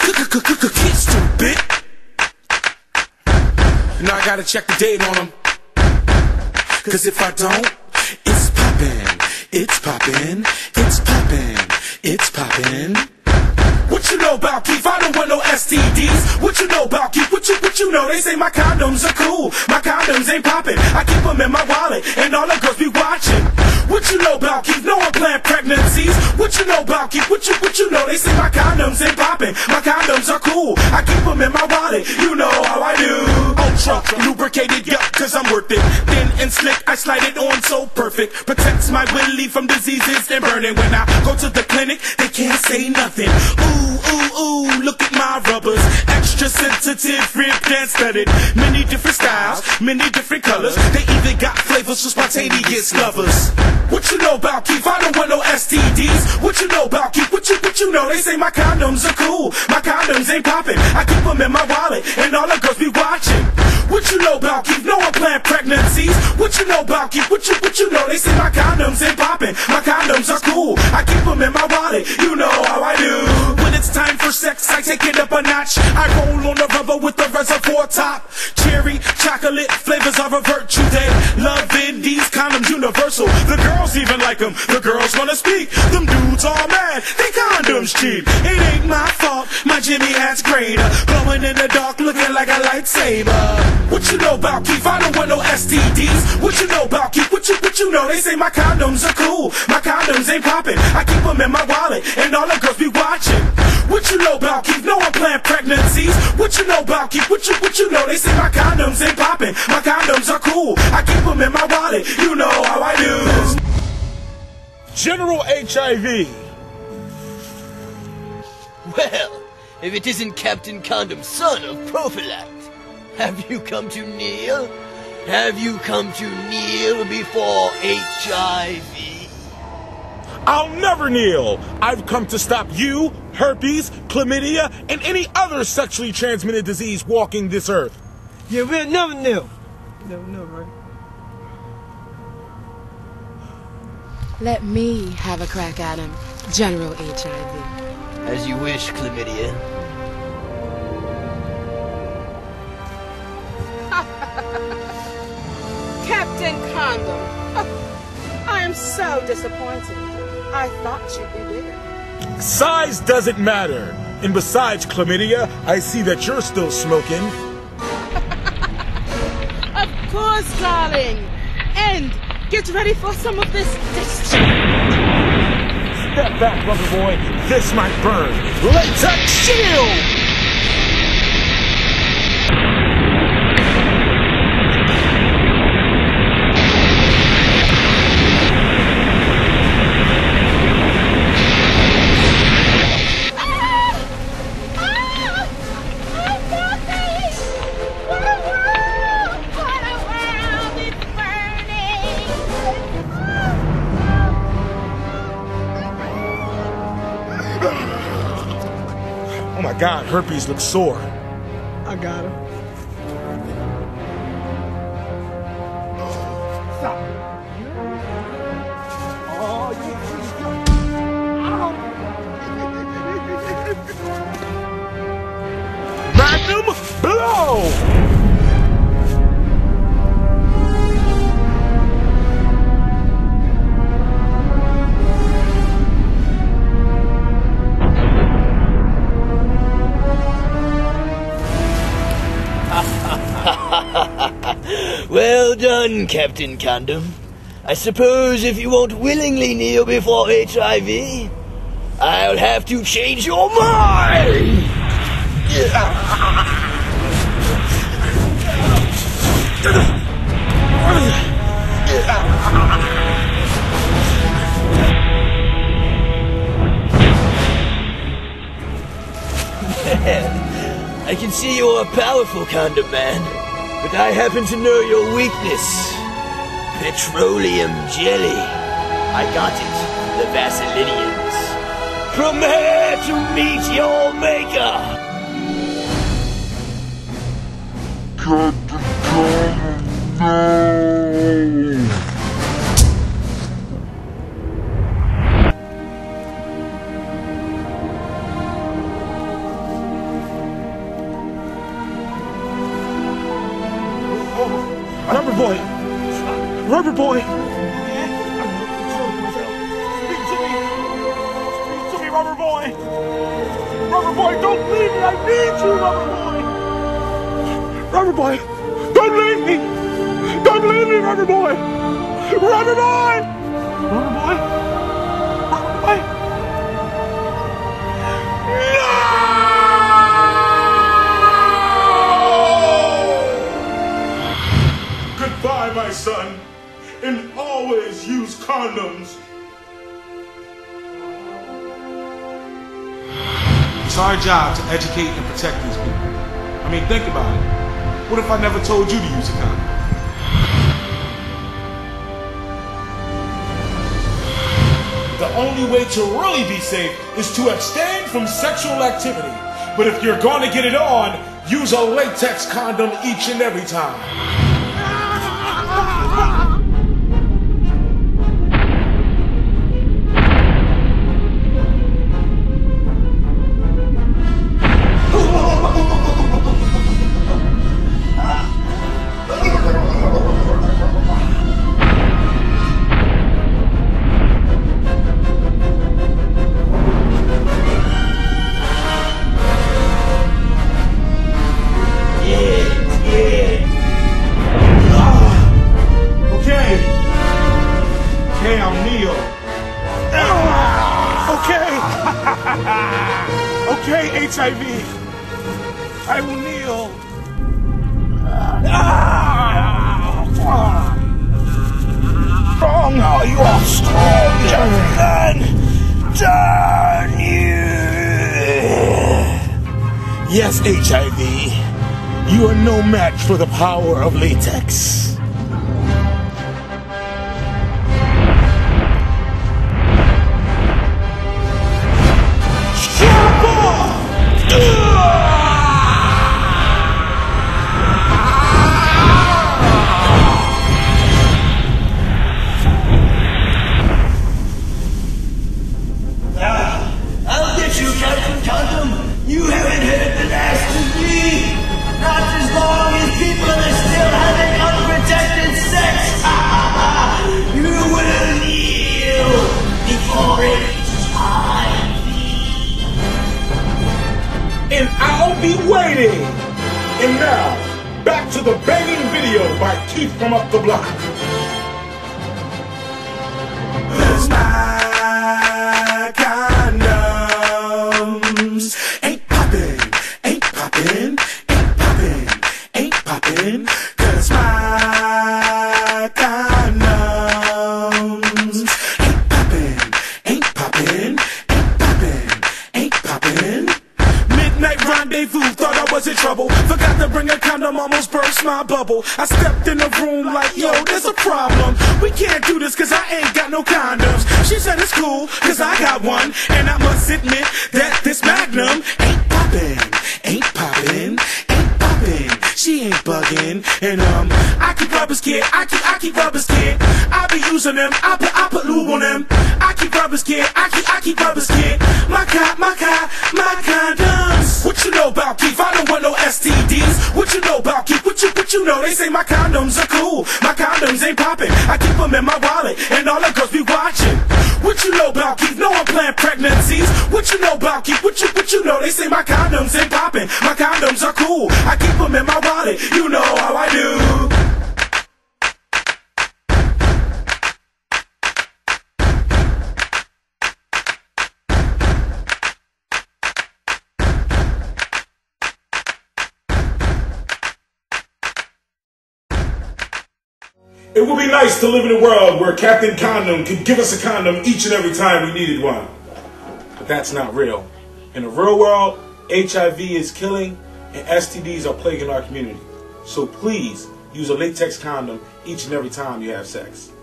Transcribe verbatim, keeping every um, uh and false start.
Get stupid. Now I gotta check the date on them. Cause if I don't, it's poppin', it's poppin', it's poppin', it's poppin'. What you know about Keith? I don't want no S T Ds. What you know about Keith? What you, what you know? They say my condoms are cool. My condoms ain't poppin'. I keep them in my wallet, and all the girls be watching. What you know about Keith? No one plan pregnancies. What you know about Keith? What you, what you know? They say my condoms ain't poppin'. My condoms are cool. I keep them in my wallet. You know how I do. Ultra lubricated, yup, cause I'm worth it. Thin and slick, I slide it on so perfect. Protects my willy from diseases and burning. When I go to the clinic, they can't say nothing. Ooh, ooh, ooh, look at my rubbers. Extra sensitive, ribbed and studded. Many different styles, many different colors. They even got flavors for spontaneous lovers. What you know about Keith? I don't want no S T Ds. What you know about Keith? What you, what you know? They say my condoms are cool. My condoms ain't poppin'. I keep them in my wallet, and all the girls be watching. What you know about Keith? No one plan pregnancies. What you know about Keith? What you, what you know? They say my condoms ain't poppin'. My condoms are cool. I keep them in my wallet. You know how I do. When it's time for sex, I take it up a notch. I roll on the rubber with the reservoir top. Cherry, chocolate, flavors are a virtue. They loving these condoms universal. The girls even like them. The girls wanna speak. Them dudes all mad. They condoms cheap. It ain't my fault. My Jimmy hat's greater. Glowing in the dark, looking like a lightsaber. What you know about Keith? I don't want no S T Ds. What you know about Keith? What you, what you know? They say my condoms are cool. My condoms ain't poppin'. I keep them in my wallet, and all the girls be watching. What you know about Keith? No one plan pregnancies. What you know about Keith? What you, what you know? They say my condoms ain't poppin'. My condoms are cool. I keep them in my wallet. You know how I do. General H I V. Well, if it isn't Captain Condom, son of Prophylact. Have you come to kneel? Have you come to kneel before H I V? I'll never kneel. I've come to stop you, herpes, chlamydia, and any other sexually transmitted disease walking this earth. Yeah, we'll never kneel. Never kneel, right? Let me have a crack at him, General H I V. As you wish, chlamydia. Captain Condom, I am so disappointed. I thought you'd be bigger. Size doesn't matter. And besides, chlamydia, I see that you're still smoking. Of course, darling. And get ready for some of this. this Step back, rubber boy. This might burn. Latex shield! Oh my God, herpes looks sore. I got him. Stop. Oh, yeah. Magnum blow! Well done, Captain Condom. I suppose if you won't willingly kneel before H I V, I'll have to change your mind! I can see you're a powerful condom man, but I happen to know your weakness. Petroleum jelly. I got it, the Vaseline. Prepare to meet your maker! Captain Condom, no! boy. Rubber boy. Speak to me. Speak to me, rubber boy. Rubber boy, don't leave me. I need you, rubber boy. Rubber boy, don't leave me. Don't leave me, rubber boy. Rubber boy. Rubber boy. Rubber boy. No! Goodbye, my son, and always use condoms. It's our job to educate and protect these people. I mean, think about it. What if I never told you to use a condom? The only way to really be safe is to abstain from sexual activity. But if you're going to get it on, use a latex condom each and every time. Okay, H I V, I will kneel. Strong, oh, you are strong, John. John, you. Yes, H I V, you are no match for the power of latex. I'll get you, Captain Condom. You haven't heard the last of me. Not as long as people are still having unprotected sex. You will kneel before H I V. And I'll be waiting. And now, back to the banging video by Keithfromupdablock. Cause my condoms ain't poppin', ain't poppin', ain't poppin', ain't poppin'. Cause my condoms ain't poppin', ain't poppin', ain't poppin', ain't poppin'. Midnight rendezvous, thought I was in trouble. Forgot to bring a condom, almost burst my bubble. I stepped in the room like, yo, there's a problem. We can't do this cause I ain't got no condoms. She said it's cool cause I got one. And I must admit that this Magnum ain't poppin', ain't poppin', ain't poppin'. She ain't buggin'. And um, I keep rubbers, kid, I keep, I keep rubbers, kid. I be using them, I put, I put lube on them. I keep rubbers, kid, I keep, I keep rubbers, kid. My God, my God, my condoms. What you know about Keith? I don't want no S T Ds. What you know about Keith? What you, what you know? They say my condoms are cool. My condoms ain't poppin'. I keep them in my wallet, and all the girls be watching. What you know about Keith? No one plan pregnancies. What you know about Keith? What you, what you know? They say my condoms ain't poppin'. My condoms are cool. I keep them in my wallet. You know how I do. It would be nice to live in a world where Captain Condom could give us a condom each and every time we needed one. But that's not real. In the real world, H I V is killing and S T Ds are plaguing our community. So please use a latex condom each and every time you have sex.